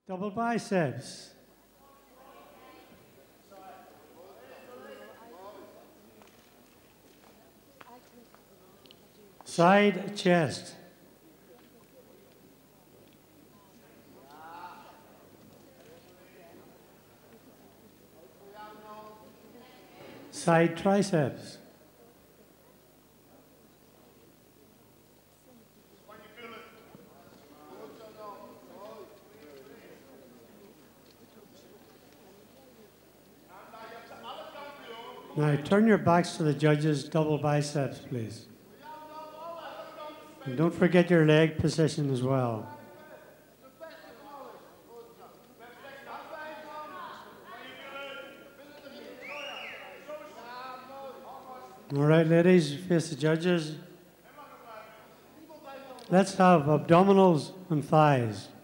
Double biceps. Side chest. Side triceps. Now turn your backs to the judges, double biceps, please. And don't forget your leg position as well. All right, ladies, face the judges. Let's have abdominals and thighs.